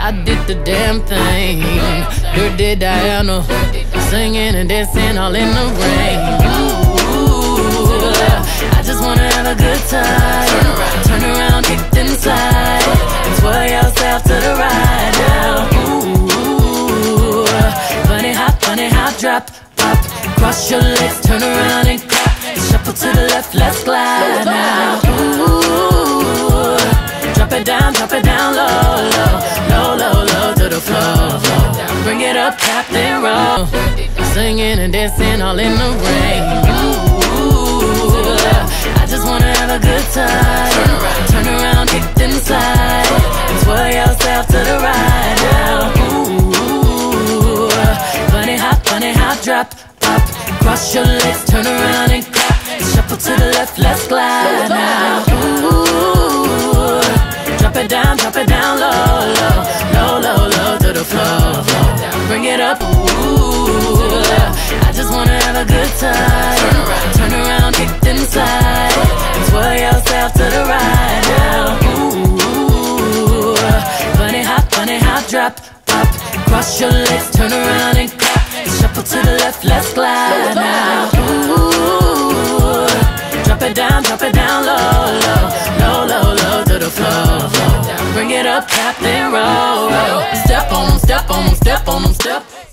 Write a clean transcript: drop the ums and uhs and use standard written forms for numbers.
I did the damn thing. Dirty Diana, singing and dancing all in the rain. Ooh, I just wanna have a good time. Turn around, kick inside. Twirl yourself to the right now. Ooh, funny hop, drop, pop. Cross your legs, turn around and clap. Shuffle to the left, let's glide now. Ooh, drop it down low, low to the floor. Bring it up, tap and roll. Singing and dancing all in the rain. Ooh, I just wanna have a good time. Turn around, kick inside. Twirl yourself to the right now. Ooh, funny hop, drop, pop. Cross your legs, turn around and clap. Shuffle to the left, let's glide now. Ooh, drop it down low to the floor. Bring it up, ooh, I just wanna have a good time. Turn around, kick inside. Twirl yourself to the right now. Ooh, funny hop, drop, pop. Cross your legs, turn around and clap. Shuffle to the left, let's glide now. Ooh, drop it down low to the floor. Bring it up, tap and roll. Step on 'em, step on 'em, step on 'em, step.